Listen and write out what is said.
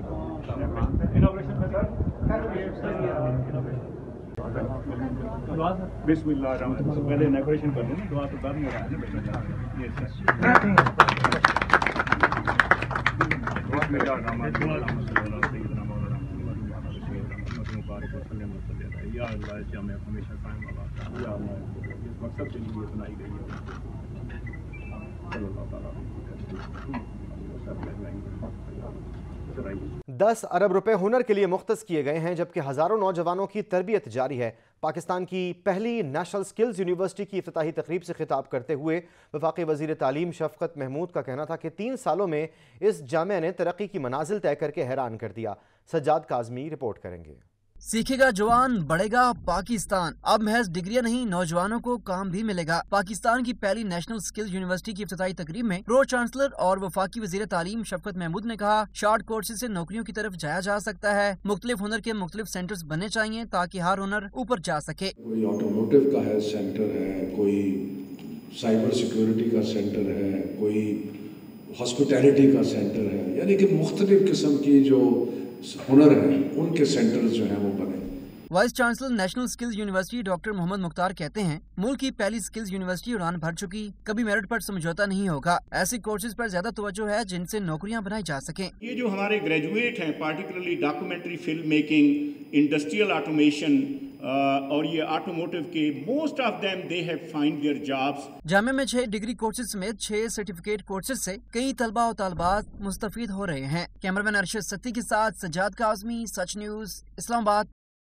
बिस्मिल्लाह पहले इनॉग्रेशन कर दें, दुआ तो बाद में होगा ना बेटा। या अल्लाह से हमें हमेशा कायम आबाद या अल्लाह इस मकसद के लिए बनाई गई है। 10 अरब रुपए हुनर के लिए मुख्तस किए गए हैं, जबकि हजारों नौजवानों की तरबियत जारी है। पाकिस्तान की पहली नेशनल स्किल्स यूनिवर्सिटी की इफ्तिताही तकरीब से खिताब करते हुए वफाकी वजीर तालीम शफकत महमूद का कहना था कि 3 सालों में इस जामिया ने तरक्की की मनाजिल तय करके हैरान कर दिया। सज्जाद काज़मी रिपोर्ट करेंगे। सीखेगा जवान बढ़ेगा पाकिस्तान। अब महज डिग्रियां नहीं, नौजवानों को काम भी मिलेगा। पाकिस्तान की पहली नेशनल स्किल्स यूनिवर्सिटी की इफ्तिताही तकरीब में प्रो चांसलर और वफाकी वजीर तालीम शफकत महमूद ने कहा, शॉर्ट कोर्सेज से नौकरियों की तरफ जाया जा सकता है। मुख्तलिफ हुनर के मुख्तलिफ सेंटर्स बनने चाहिए ताकि हर हुनर ऊपर जा सके। कोई ऑटोमोटिव का है सेंटर है, कोई साइबर सिक्योरिटी का सेंटर है, कोई हॉस्पिटैलिटी का सेंटर है, यानी कि मुख्तलिफ किस्म की जो हुनर है उनके सेंटर्स जो हैं वो बने। Vice chancellor national skills university doctor Mohammad Mukhtar कहते हैं, मुल्क की पहली स्किल्स यूनिवर्सिटी उड़ान भर चुकी, कभी मेरिट पर समझौता नहीं होगा। ऐसे कोर्सेज पर ज्यादा तवज्जो है जिनसे नौकरियां बनाई जा सकें। ये जो हमारे ग्रेजुएट हैं, particularly documentary film making, industrial automation और ये ऑटोमोटिव के, most of them they have find their jobs. Jamia में 6 डिग्री कोर्सेज समेत 6 सर्टिफिकेट कोर्सेज से कई तलबा और तालबात मुस्तफीद हो रहे हैं। कैमरामैन अरशद सत्ती के साथ सज्जाद काज़मी, सच न्यूज़, इस्लामाबाद।